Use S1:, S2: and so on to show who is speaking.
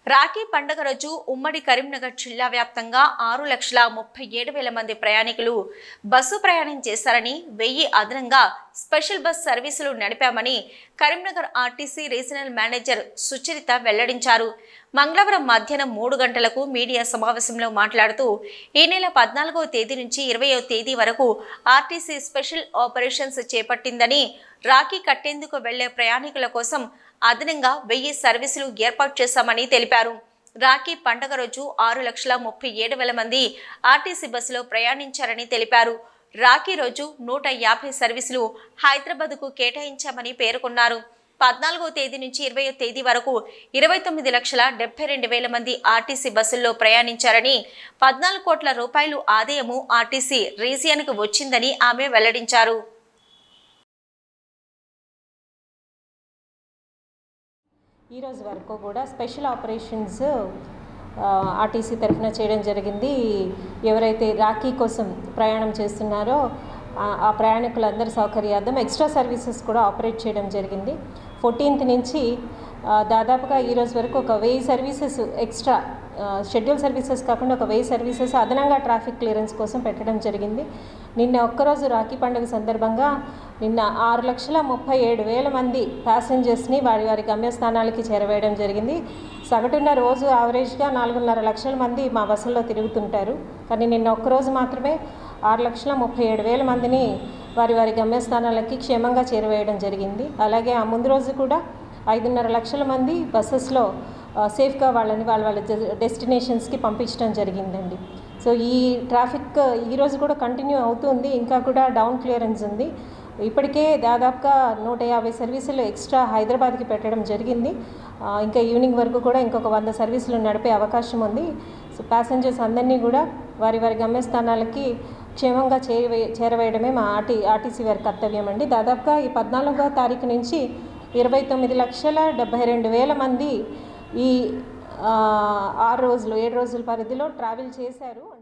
S1: రాఖీ పండుగ రోజు ఉమ్మడి కరీంనగర్ జిల్లా వ్యాప్తంగా 6,37,000 మంది ప్రయాణికులు బస్సు ప్రయాణం చేశారని 1000 అదనంగా స్పెషల్ బస్ సర్వీసులు నడిపామని Karimnagar RTC regional manager Sucharitha వెల్లడించారు. మంగళవారం మధ్యాహ్నం 3 గంటలకు మీడియా సమావేశంలో మాట్లాడుతూ ఈ నెల 14వ తేదీ నుంచి 20వ తేదీ వరకు ఆర్టీసీ స్పెషల్ ఆపరేషన్స్ చేపట్టిందని, రాఖీ కట్టేందుకు వెళ్లే ప్రయాణికుల కోసం అదనంగా 1000 సర్వీసులు ఏర్పాటు చేశామని తెలిపారు. రాఖీ పండుగ రోజు 6,37,000 మంది ఆర్టీసీ బస్సులో ప్రయాణించారని తెలిపారు. రాఖీ రోజు 150 సర్వీసులు హైదరాబాద్కు కేటాయించామని పేర్కొన్నారు. 14వ తేదీ నుంచి 20వ తేదీ వరకు 29,72,000 మంది ఆర్టీసీ బస్సుల్లో ప్రయాణించారని, 14 కోట్ల రూపాయలు ఆదాయము ఆర్టీసీ రీజియన్కు వచ్చిందని ఆమె వెల్లడించారు.
S2: ఈ రోజు వరకు కూడా స్పెషల్ ఆపరేషన్స్ ఆర్టీసీ తరఫున చేయడం జరిగింది. ఎవరైతే రాఖీ కోసం ప్రయాణం చేస్తున్నారో ఆ ప్రయాణికులందరి సౌకర్యార్థం ఎక్స్ట్రా సర్వీసెస్ కూడా ఆపరేట్ చేయడం జరిగింది. 14th నుంచి దాదాపుగా ఈ రోజు వరకు ఒక 1000 సర్వీసెస్ ఎక్స్ట్రా షెడ్యూల్ సర్వీసెస్ కాకుండా ఒక 1000 సర్వీసెస్ అదనంగా ట్రాఫిక్ క్లియరెన్స్ కోసం పెట్టడం జరిగింది. నిన్న ఒక్కరోజు రాఖీ పండుగ సందర్భంగా నిన్న 6,37,000 మంది ప్యాసింజర్స్ని వారి వారి గమ్యస్థానాలకి చేరవేయడం జరిగింది. సగటున రోజు యావరేజ్గా 4.5 లక్షల మంది మా బస్సుల్లో తిరుగుతుంటారు. కానీ నిన్న ఒక్కరోజు మాత్రమే 6,37,000 మందిని వారి వారి గమ్యస్థానాలకి క్షేమంగా చేరవేయడం జరిగింది. అలాగే ఆ ముందు రోజు కూడా 5.5 లక్షల మంది బస్సెస్లో సేఫ్గా వాళ్ళ డెస్టినేషన్స్కి పంపించడం జరిగిందండి. సో ఈ ట్రాఫిక్ ఈరోజు కూడా కంటిన్యూ అవుతుంది. ఇంకా కూడా డౌన్ క్లియరెన్స్ ఉంది. ఇప్పటికే దాదాపుగా 150 సర్వీసులు ఎక్స్ట్రా హైదరాబాద్కి పెట్టడం జరిగింది. ఇంకా ఈవినింగ్ వరకు కూడా ఇంకొక 100 సర్వీసులు నడిపే అవకాశం ఉంది. సో ప్యాసింజర్స్ అందరినీ కూడా వారి వారి గమ్యస్థానాలకి క్షేమంగా చేరవేయడమే మా ఆర్టీసీ వారి కర్తవ్యం అండి. దాదాపుగా ఈ 14వ తారీఖు నుంచి 29,72,000 మంది ఈ 7 రోజుల పరిధిలో ట్రావెల్ చేశారు.